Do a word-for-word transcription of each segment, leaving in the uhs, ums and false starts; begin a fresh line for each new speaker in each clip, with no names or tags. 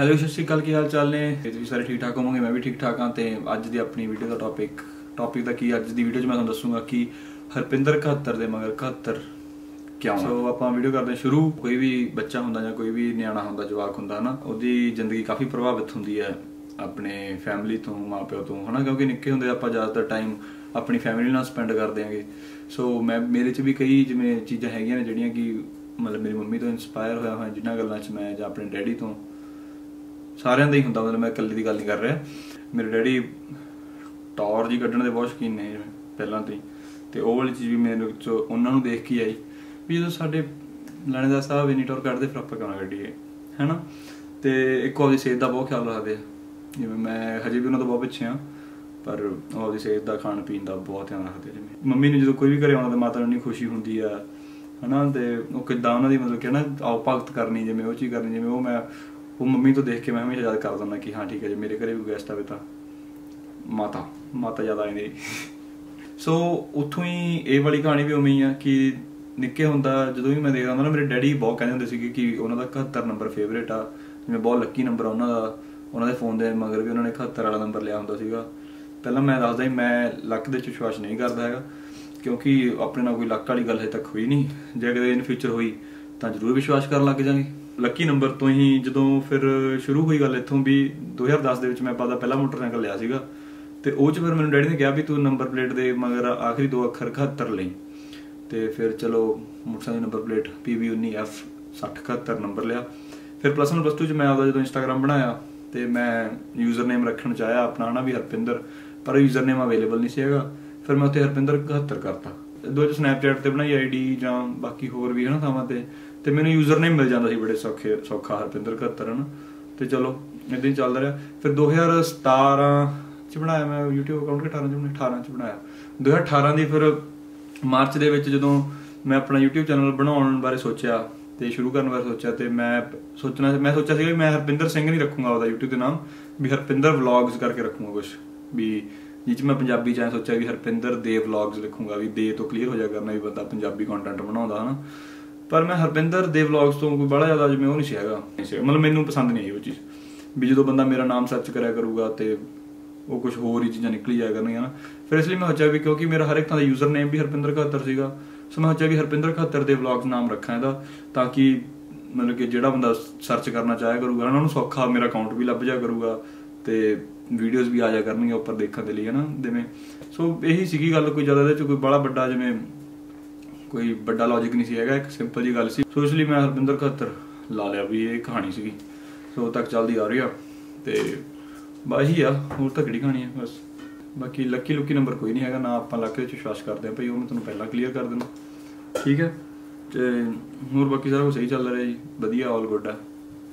Hello ਸਤਿ ਸ਼੍ਰੀ ਅਕਾਲ, ਕੀ ਹਾਲ ਚਾਲ ਨੇ? ਤੁਸੀਂ ਸਾਰੇ ਠੀਕ ਠਾਕ ਹੋਵੋਗੇ, मैं भी ठीक ठाक हाँ। तो अज की अपनी वीडियो का टॉपिक टॉपिक का की अज की वीडियो मैं तुहानूं दसूंगा कि हरपिंदर इकहत्तर दे मगर इकहत्तर क्यों। सो आपां वीडियो करते शुरू। कोई भी बच्चा हुंदा जां कोई भी नियाणा हुंदा, जवाक हुंदा ना, उहदी जिंदगी काफ़ी प्रभावित हुंदी है अपने फैमिली तो, माँ प्यो तो, है ना, क्योंकि निक्के हुंदे आपां ज़्यादातर टाइम अपनी फैमिली नाल स्पेंड करते हैं। सो मैं मेरे च भी कई जिवें चीज़ां हैगियां ने जिहड़ियां कि मतलब मेरी मम्मी तो इंस्पायर होया होया जिन्हां गल्लां च मैं, जां अपने डैडी तो, सारिਆਂ ਦਾ ਹੀ ਹੁੰਦਾ। मतलब मैं इकल्ले ਦੀ ਗੱਲ नहीं कर रहा। मेरे डैडी टॉर जी ਕੱਢਣ ਦੇ बहुत शौकीन ने ਪਹਿਲਾਂ ਤੋਂ ਹੀ, ਤੇ ਉਹ ਵਾਲੀ ਚੀਜ਼ ਵੀ ਮੇਰੇ ਵਿੱਚ ਉਹਨਾਂ ਨੂੰ ਦੇਖ ਕੇ ਆਈ ਵੀ ਜਦੋਂ ਸਾਡੇ ਲਾਣੇਦਾਰ ਸਾਹਿਬ ਇੰਨੀ ਟੌਰ ਕੱਢਦੇ ਫਿਰ ਆਪਾਂ ਕਿਉਂ ਨਾ ਕੱਢੀਏ, ਹੈ ਨਾ। ਤੇ ਇੱਕ ਉਹਦੀ ਸਿਹਤ ਦਾ ਬਹੁਤ ਖਿਆਲ ਰੱਖਦੇ ਆ, ਜਿਵੇਂ ਮੈਂ ਹਜੇ ਵੀ ਉਹਨਾਂ ਤੋਂ ਬਹੁਤ ਪਿੱਛੇ ਹਾਂ, ਪਰ ਉਹਦੀ ਸਿਹਤ ਦਾ ਖਾਣ ਪੀਣ ਦਾ ਬਹੁਤ ਧਿਆਨ ਰੱਖਦੇ। ਜਿਵੇਂ ਮੰਮੀ ਨੂੰ ਜਦੋਂ ਕੋਈ ਵੀ ਘਰੇ ਆਉਣਾ ਤਾਂ ਮਾਤਾ ਨੂੰ ਇੰਨੀ ਖੁਸ਼ੀ ਹੁੰਦੀ ਆ, ਹੈ ਨਾ। ਤੇ ਉਹ ਕਿੱਦਾਂ ਉਹਨਾਂ ਦੀ ਮਤਲਬ ਕਿ ਨਾ ਆਓ ਭਗਤ ਕਰਨੀ, ਜਿਵੇਂ ਉਹ ਚੀਜ਼ ਕਰਨੀ, ਜਿਵੇਂ ਉਹ ਮੈਂ ਉਹ ਮੰਮੀ ਤੋਂ ਦੇਖ ਕੇ ਮੈਂ ਹਮੇਸ਼ਾ ਯਾਦ ਕਰ ਦਿੰਦਾ ਕਿ ਹਾਂ ਠੀਕ ਹੈ, ਜੇ ਮੇਰੇ ਘਰੇ ਵੀ ਗੈਸਟ ਆਵੇ ਤਾਂ ਮਾਤਾ ਮਾਤਾ ਜ਼ਿਆਦਾ ਆਉਂਦੀ। ਸੋ ਉੱਥੋਂ ਹੀ ਇਹ ਵਾਲੀ ਕਹਾਣੀ ਵੀ ਉਵੇਂ ਹੀ ਆ ਕਿ ਨਿੱਕੇ ਹੁੰਦਾ ਜਦੋਂ ਵੀ ਮੈਂ ਦੇਖਦਾ ਹੁੰਦਾ ਨਾ, ਮੇਰੇ ਡੈਡੀ ਬਹੁਤ ਕਹਿੰਦੇ ਹੁੰਦੇ ਸੀਗੇ ਕਿ ਉਹਨਾਂ ਦਾ ਇਕਹੱਤਰ ਨੰਬਰ ਫੇਵਰੇਟ ਆ, ਜਿਵੇਂ ਬਹੁਤ ਲੱਕੀ ਨੰਬਰ ਆ ਉਹਨਾਂ ਦਾ। ਉਹਨਾਂ ਦੇ ਫੋਨ ਦੇ ਮਗਰ ਵੀ ਉਹਨਾਂ ਨੇ ਇਕਹੱਤਰ ਵਾਲਾ ਨੰਬਰ ਲਿਆ ਹੁੰਦਾ ਸੀਗਾ। ਪਹਿਲਾਂ ਮੈਂ ਦੱਸਦਾ ਸੀ ਮੈਂ ਲੱਕ ਦੇ 'ਚ ਵਿਸ਼ਵਾਸ ਨਹੀਂ ਕਰਦਾ ਹੈਗਾ, ਕਿਉਂਕਿ ਆਪਣੇ ਨਾਲ ਕੋਈ ਲੱਕ ਵਾਲੀ ਗੱਲ ਹਜੇ ਤੱਕ ਹੋਈ ਨਹੀਂ। ਜੇ ਕਦੇ ਇਨ ਫਿਊਚਰ ਹੋਈ ਤਾਂ ਜ਼ਰੂਰ ਵਿਸ਼ਵਾਸ ਕਰਨ ਲੱਗ ਜਾਂਗੇ। ਲੱਕੀ ਨੰਬਰ ਤੋਂ ਹੀ ਜਦੋਂ ਫਿਰ ਸ਼ੁਰੂ ਹੋਈ ਗੱਲ ਇੱਥੋਂ ਵੀ ਦੋ ਹਜ਼ਾਰ ਦਸ ਦੇ ਵਿੱਚ ਮੈਂ ਆਪਦਾ ਪਹਿਲਾ ਮੋਟਰਸਾਈਕਲ ਲਿਆ ਸੀਗਾ, ਤੇ ਉਹ 'ਚ ਫਿਰ ਮੈਨੂੰ ਡੈਡੀ ਨੇ ਕਿਹਾ ਵੀ ਤੂੰ ਨੰਬਰ ਪਲੇਟ ਦੇ ਮਗਰ ਆਖਰੀ ਦੋ ਅੱਖਰ ਇਕਹੱਤਰ ਲਈ। ਤੇ ਫਿਰ ਚਲੋ ਮੋਟਰਸਾਈਕਲ ਦੀ ਨੰਬਰ ਪਲੇਟ ਪੀ ਵੀ ਉੱਨੀ ਐਫ ਸੱਠ ਇਕਹੱਤਰ ਨੰਬਰ ਲਿਆ। ਫਿਰ ਪਲੱਸ ਵਨ ਪਲੱਸ ਟੂ 'ਚ ਮੈਂ ਆਪਦਾ ਜਦੋਂ ਇੰਸਟਾਗ੍ਰਾਮ ਬਣਾਇਆ ਤੇ ਮੈਂ ਯੂਜ਼ਰ ਨੇਮ ਰੱਖਣ ਚਾਹਿਆ ਆਪਣਾ, ਹੈ ਨਾ, ਵੀ ਹਰਪਿੰਦਰ, ਪਰ ਯੂਜ਼ਰ ਨੇਮ ਅਵੇਲੇਬਲ ਨਹੀਂ ਸੀ ਹੈਗਾ। ਫਿਰ ਮੈਂ ਉੱਥੇ ਹਰਪਿੰਦਰ ਇਕਹੱਤਰ ਕਰਤਾ। ਦੋ 'ਚ ਸਨੈਪਚੈਟ 'ਤੇ ਬਣਾਈ ਆਈ ਡੀ ਜਾਂ ਬਾਕੀ ਹੋਰ ਵੀ, ਹੈ ਨਾ, ਥਾਵਾਂ 'ਤੇ, ਤੇ ਮੈਨੂੰ ਯੂਜ਼ਰ ਨੇਮ ਮਿਲ ਜਾਂਦਾ ਸੀ ਬੜੇ ਸੌਖੇ ਸੌਖਾ ਹਰਪਿੰਦਰ ਇਕਹੱਤਰ, ਹੈ ਨਾ। ਤੇ ਚਲੋ ਇੱਦਾਂ ਹੀ ਚੱਲਦਾ ਰਿਹਾ। ਫਿਰ ਦੋ ਹਜ਼ਾਰ ਸਤਾਰਾਂ 'ਚ ਬਣਾਇਆ ਮੈਂ ਯੂਟਿਊਬ ਅਕਾਊਂਟ, ਅਠਾਰਾਂ 'ਚ ਅਠਾਰਾਂ 'ਚ ਬਣਾਇਆ। ਦੋ ਹਜ਼ਾਰ ਅਠਾਰਾਂ ਦੀ ਫਿਰ ਮਾਰਚ ਦੇ ਵਿੱਚ ਜਦੋਂ ਮੈਂ ਆਪਣਾ ਯੂਟਿਊਬ ਚੈਨਲ ਬਣਾਉਣ ਬਾਰੇ ਸੋਚਿਆ ਤੇ ਸ਼ੁਰੂ ਕਰਨ ਬਾਰੇ ਸੋਚਿਆ, ਤੇ ਮੈਂ ਸੋਚਣਾ ਮੈਂ ਸੋਚਿਆ ਸੀਗਾ ਵੀ ਮੈਂ ਹਰਪਿੰਦਰ ਸਿੰਘ ਨਹੀਂ ਰੱਖੂੰਗਾ ਉਹਦਾ ਯੂਟਿਊਬ ਦੇ ਨਾਮ, ਵੀ ਹਰਪਿੰਦਰ ਵਲੌਗਸ ਕਰਕੇ ਰੱਖੂੰਗਾ ਕੁਛ, ਵੀ ਜਿਹ 'ਚ ਮੈਂ ਪੰਜਾਬੀ 'ਚ ਐਂ ਸੋਚਿਆ ਵੀ ਹਰਪਿੰਦਰ ਦੇ ਵਲੌਗਸ ਲਿਖੂੰਗਾ, ਵੀ ਦੇ ਤੋਂ ਕਲੀਅਰ ਹੋ ਜਾ ਕਰਨਾ ਵੀ ਬੰਦਾ ਪੰਜਾਬੀ ਕੰਟੈਂਟ ਬਣਾਉਂਦਾ, ਹੈ ਨਾ। ਪਰ ਮੈਂ ਹਰਪਿੰਦਰ ਦੇ ਵਲੌਗਸ ਤੋਂ ਕੋਈ ਬੜਾ ਜ਼ਿਆਦਾ ਜਿਵੇਂ ਉਹ ਨਹੀਂ ਸੀ ਹੈਗਾ, ਮਤਲਬ ਮੈਨੂੰ ਪਸੰਦ ਨਹੀਂ ਆਈ ਉਹ ਚੀਜ਼, ਵੀ ਜਦੋਂ ਬੰਦਾ ਮੇਰਾ ਨਾਮ ਸਰਚ ਕਰਿਆ ਕਰੂਗਾ ਤੇ ਉਹ ਕੁਛ ਹੋਰ ਹੀ ਚੀਜ਼ਾਂ ਨਿਕਲੀ ਜਾਇਆ ਕਰਨੀਆਂ ਨਾ। ਫਿਰ ਇਸ ਲਈ ਮੈਂ ਸੋਚਿਆ ਵੀ ਕਿਉਂਕਿ ਮੇਰਾ ਹਰ ਇੱਕ ਥਾਂ ਦਾ ਯੂਜ਼ਰ ਨੇਮ ਵੀ ਹਰਪਿੰਦਰ ਇਕਹੱਤਰ ਸੀਗਾ, ਸੋ ਮੈਂ ਸੋਚਿਆ ਵੀ ਹਰਪਿੰਦਰ ਇਕਹੱਤਰ ਦੇ ਵਲੌਗਸ ਨਾਮ ਰੱਖਾਂ ਇਹਦਾ, ਤਾਂ ਕਿ ਮਤਲਬ ਕਿ ਜਿਹੜਾ ਬੰਦਾ ਸਰਚ ਕਰਨਾ ਚਾਹਿਆ ਕਰੂਗਾ ਉਹਨਾਂ ਨੂੰ ਸੌਖਾ ਮੇਰਾ ਅਕਾਊਂਟ ਵੀ ਲੱਭ ਜਾ ਕਰੂਗਾ ਤੇ ਵੀਡੀਓਜ਼ ਵੀ ਆ ਜਾ ਕਰਨਗੀਆਂ ਉੱਪਰ ਦੇਖਣ ਦੇ ਲਈ, ਹੈ ਨਾ, ਜਿਵੇਂ। ਸੋ ਇਹੀ ਸੀਗੀ ਗੱਲ, ਕੋਈ ਜ਼ਿਆਦਾ ਇਹਦੇ 'ਚ ਕੋਈ ਬੜਾ ਵੱਡਾ ਜਿਵੇਂ ਕੋਈ ਵੱਡਾ ਲੌਜਿਕ ਨਹੀਂ ਸੀ ਹੈਗਾ, ਇੱਕ ਸਿੰਪਲ ਜੀ ਗੱਲ ਸੀ। ਸੋ ਇਸ ਲਈ ਮੈਂ ਹਰਪਿੰਦਰ ਇਕਹੱਤਰ ਲਾ ਲਿਆ ਵੀ ਇਹ ਕਹਾਣੀ ਸੀਗੀ। ਸੋ ਤੱਕ ਚੱਲਦੀ ਆ ਰਹੀ ਆ ਤੇ ਬਸ ਇਹੀ ਆ, ਹੋਰ ਤਾਂ ਕਿਹੜੀ ਕਹਾਣੀ ਆ ਬਸ। ਬਾਕੀ ਲੱਕੀ ਲੁੱਕੀ ਨੰਬਰ ਕੋਈ ਨਹੀਂ ਹੈਗਾ, ਨਾ ਆਪਾਂ ਲੱਕ ਦੇ 'ਚ ਵਿਸ਼ਵਾਸ ਕਰਦੇ ਹਾਂ ਭਾਈ, ਉਹ ਮੈਂ ਤੁਹਾਨੂੰ ਪਹਿਲਾਂ ਕਲੀਅਰ ਕਰ ਦਿੰਦਾ, ਠੀਕ ਹੈ। ਤੇ ਹੋਰ ਬਾਕੀ ਸਾਰਾ ਕੁਛ ਸਹੀ ਚੱਲ ਰਿਹਾ ਜੀ, ਵਧੀਆ, ਆਲ ਗੁੱਡ ਆ।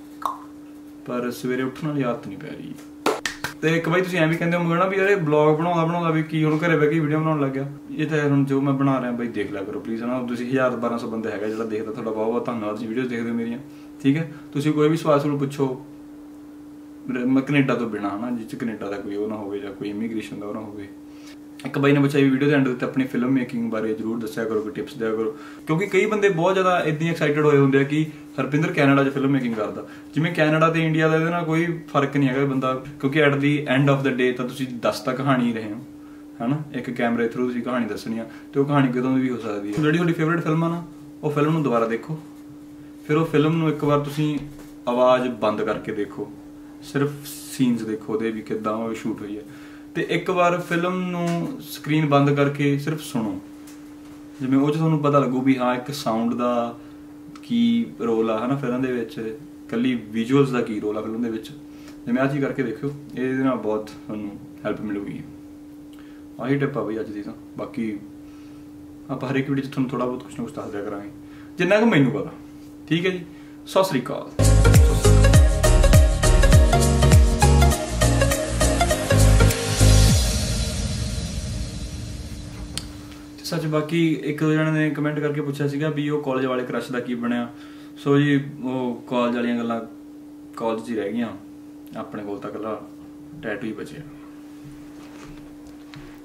ਪਰ ਸਵੇਰੇ ਉੱਠਣ ਵਾਲੀ ਆਦਤ ਨਹੀਂ ਪੈ ਰਹੀ। ਤੇ ਇੱਕ ਬਾਈ ਤੁਸੀਂ ਐਂ ਵੀ ਕਹਿੰਦੇ ਹੋ ਨਾ ਵੀ ਯਾਰ ਇਹ ਬਲੌਗ ਬਣਾਉਂਦਾ ਬਣਾਉਂਦਾ ਵੀ ਕੀ ਹੁਣ ਘਰੇ ਬਹਿ ਕੇ ਵੀਡੀਓ ਬਣਾਉਣ ਲੱਗ ਗਿਆ। ਇਹ ਤਾਂ ਹੁਣ ਜੋ ਮੈਂ ਬਣਾ ਰਿਹਾ ਬਾਈ ਦੇਖ ਲਿਆ ਕਰੋ ਪਲੀਜ਼, ਹੈ ਨਾ। ਤੁਸੀਂ ਹਜ਼ਾਰ ਬਾਰਾਂ ਸੌ ਬੰਦੇ ਹੈਗਾ ਜਿਹੜਾ ਦੇਖਦਾ, ਤੁਹਾਡਾ ਬਹੁਤ ਬਹੁਤ ਧੰਨਵਾਦ ਜੀ ਵੀਡੀਓਜ਼ ਦੇਖਦੇ ਹੋ ਮੇਰੀਆਂ, ਠੀਕ ਹੈ। ਤੁਸੀਂ ਕੋਈ ਵੀ ਸਵਾਲ ਸਵਾਲ ਪੁੱਛੋ, ਮੈਂ ਕੈਨੇਡਾ ਤੋਂ ਬਿਨਾਂ, ਹੈ ਨਾ, ਜਿਸ 'ਚ ਕੈਨੇਡਾ ਦਾ ਕੋਈ ਉਹ ਨਾ ਹੋਵੇ ਜਾਂ ਕੋਈ ਇਮੀਗ੍ਰੇਸ਼ਨ ਦਾ ਉਹ ਨਾ ਹੋਵੇ। ਇੱਕ ਬਾਈ ਨੇ ਪੁੱਛਿਆ ਵੀ ਵੀਡੀਓ ਦੇ ਐਂਡ ਤੇ ਆਪਣੀ ਫਿਲਮ ਮੇਕਿੰਗ ਬਾਰੇ ਜ਼ਰੂਰ ਦੱਸਿਆ ਕਰੋ, ਕੋਈ ਟਿਪਸ ਦਿਆ ਕਰੋ, ਕਿਉਂਕਿ ਕਈ ਬੰਦੇ ਬਹੁਤ ਜ਼ਿਆਦਾ ਇੱਦਾਂ ਐਕਸਾਈਟਡ ਹੋਏ ਹੁੰਦੇ ਆ ਕਿ ਹਰਪਿੰਦਰ ਕੈਨੇਡਾ 'ਚ ਫਿਲਮ ਮੇਕਿੰਗ ਕਰਦਾ। ਜਿਵੇਂ ਕੈਨੇਡਾ ਤੇ ਇੰਡੀਆ ਦਾ ਇਹਦੇ ਨਾਲ ਕੋਈ ਫਰਕ ਨਹੀਂ ਹੈਗਾ ਬੰਦਾ, ਕਿਉਂਕਿ at the end of the day ਤਾਂ ਤੁਸੀਂ ਦੱਸ ਤਾਂ ਕਹਾਣੀ ਰਹੇ ਹੋ, ਹੈ ਨਾ। ਇੱਕ ਕੈਮਰੇ ਥਰੂ ਤੁਸੀਂ ਕਹਾਣੀ ਦੱਸਣੀ ਆ, ਤੇ ਉਹ ਕਹਾਣੀ ਕਦੋਂ ਵੀ ਹੋ ਸਕਦੀ ਹੈ। ਜਿਹੜੀ ਤੁਹਾਡੀ ਫੇਵਰੇਟ ਫਿਲਮ ਆ ਨਾ, ਉਹ ਫਿਲਮ ਨੂੰ ਦੁਬਾਰਾ ਦੇਖੋ, ਫਿਰ ਉਹ ਫਿਲਮ ਨੂੰ ਇੱਕ ਵਾਰ ਤੁਸੀਂ ਆਵਾਜ਼ ਬੰਦ ਕਰਕੇ ਦੇਖੋ, ਸਿਰਫ ਸੀਨਸ ਦੇਖੋ ਉਹਦੇ ਵੀ ਕਿੱਦਾਂ ਉਹ ਸ਼ੂਟ ਹੋਈ ਹੈ, ਤੇ ਇੱਕ ਵਾਰ ਫਿਲਮ ਨੂੰ ਸਕਰੀਨ ਬੰਦ ਕਰਕੇ ਸਿਰਫ ਸੁਣੋ, ਜਿਵੇਂ ਉਹ 'ਚ ਤੁਹਾਨੂੰ ਪਤਾ ਲੱਗੂ ਵੀ ਹਾਂ ਇੱਕ ਸਾਊਂਡ ਦਾ ਕੀ ਰੋਲ ਆ, ਹੈ ਨਾ, ਫਿਲਮ ਦੇ ਵਿੱਚ ਇਕੱਲੀ ਵਿਜ਼ੂਅਲਸ ਦਾ ਕੀ ਰੋਲ ਆ ਫਿਲਮ ਦੇ ਵਿੱਚ। ਜਿਵੇਂ ਆਹ ਚੀਜ਼ ਕਰਕੇ ਦੇਖਿਓ, ਇਹਦੇ ਨਾਲ ਬਹੁਤ ਤੁਹਾਨੂੰ ਹੈਲਪ ਮਿਲੂਗੀ। ਆਹੀ ਟਿਪ ਆ ਬਈ ਅੱਜ ਦੀ ਤਾਂ। ਬਾਕੀ ਆਪਾਂ ਹਰੇਕ ਵੀਡੀਓ 'ਚ ਤੁਹਾਨੂੰ ਥੋੜ੍ਹਾ ਬਹੁਤ ਕੁਛ ਨਾ ਕੁਛ ਦੱਸ ਦਿਆ ਕਰਾਂਗੇ, ਜਿੰਨਾ ਕੁ ਮੈਨੂੰ ਪਤਾ, ਠੀਕ ਹੈ ਜੀ। ਸਤਿ ਸ੍ਰੀ ਅਕਾਲ। सच बाकी एक दो जने ने कमेंट करके पूछा सीगा भी वो कॉलेज वाले क्रश का की बनया। सो जी वो कॉलेज वाली गल्लां कॉलेज ही रह गई, अपने कोल तां कल्ला टैटू ही बचे।